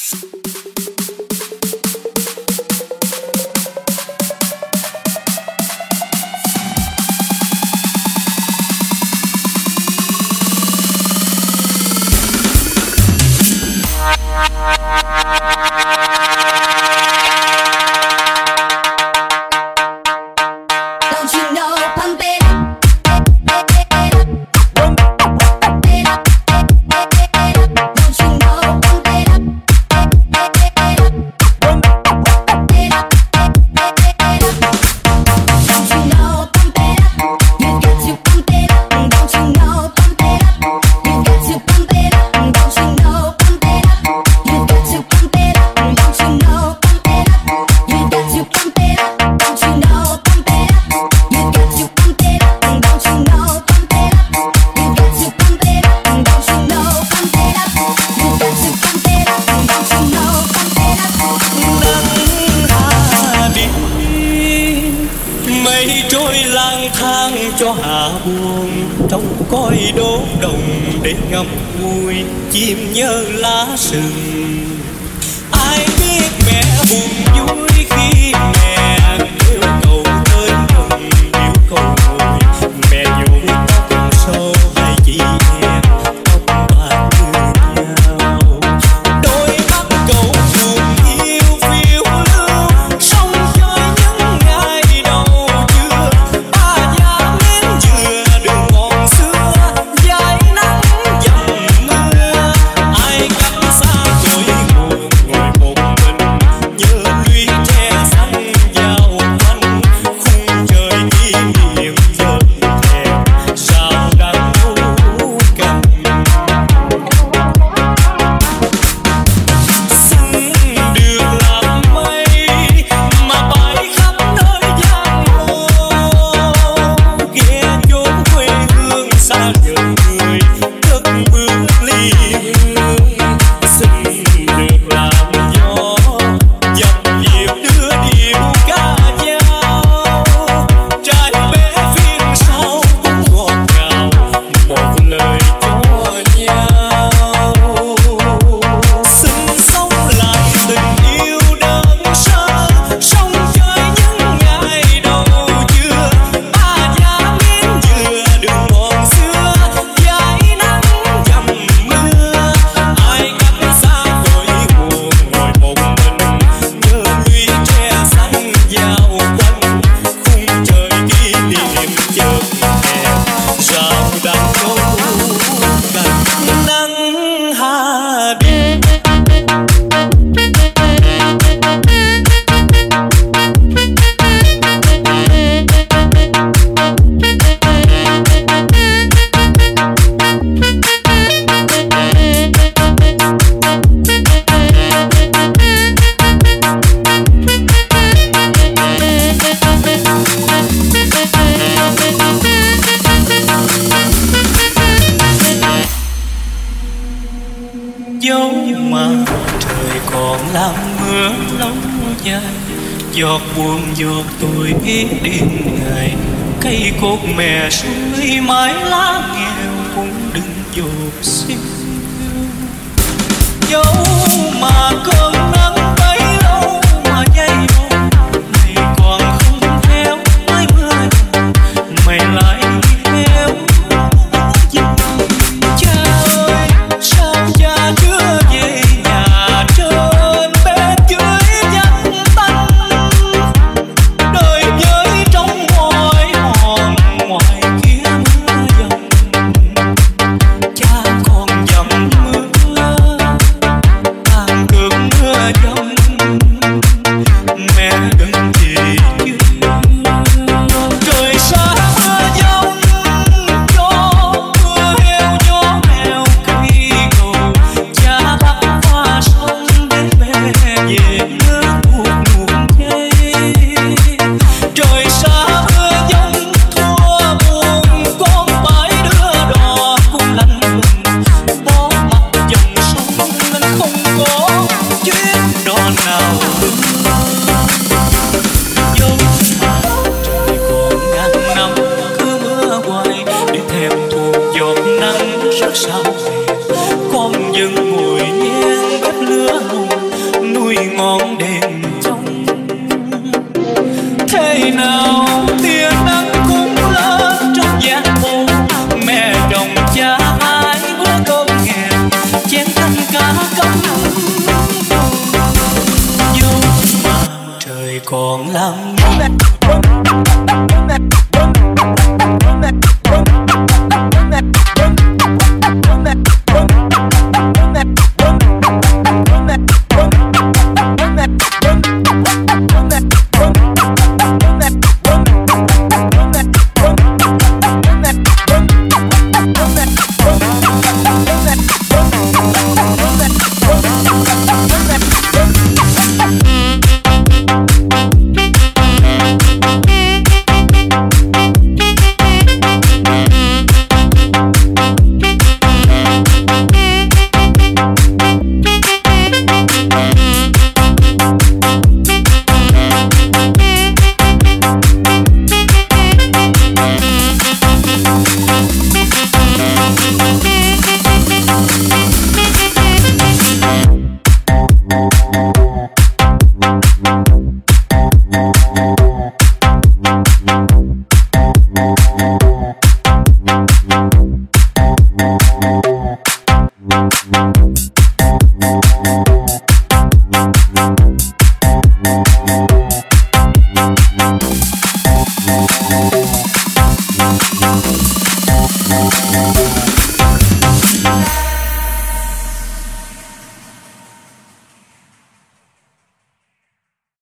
cho hạ buồn trong cõi đố đồng để ngậm ngùi chim nhớ lá rừng. Ai biết mẹ buồn vui khi mẹ yêu cầu tới gần yêu cầu ngồi mẹ nhủ tóc sâu hay chị em tóc bạc như nhau. Đôi mắt cậu buồn yêu phiêu lưu sông chơi những ngày đầu trưa. Ba nhà nến dừa đường mòn xưa dải nắng dầm mưa. Ai cách xa cội nguồn ngồi một mình nhớ lũy tre xanh vào quanh khung trời kỷ niệm dần thèm sao đang nấu canh. Xin được làm mây mà bay khắp nơi giang hồ ghé chốn quê hương xa dần người cất bước ly hương. Xin được làm gió dập nhịp đưa điệu ca dao trai bé phiên sau cũng ngọt ngào một lời cho nhau. Xin sống lại tình yêu đơn sơ sông chơi những ngày đầu trưa. Ba nhà miếng dừa đường mòn xưa dải nắng dầm mưa. Ai cách xa cội nguồn ngồi một mình nhớ lũy tre xanh vào quanh khung trời kỷ niệm chợt thèm rào đang nấu canh nắng hạ đi. Dấu mà trời còn làm mưa lâu dài giọt buồn giọt tôi biết đêm ngày cây cột mẹ suối mái lá nghèo cũng đừng dột xin. Dấu mà cơn nắng bấy lâu mà dây bóng mày còn không theo mái mưa mày lại đi theo dòng cha ơi sao cha chưa về nhà trên bếp dưới vắng tanh. Đời với trong mỏi hòn ngoài kia mưa dầm cha còn dầm canh cá cắm dấu mà trời còn lắm.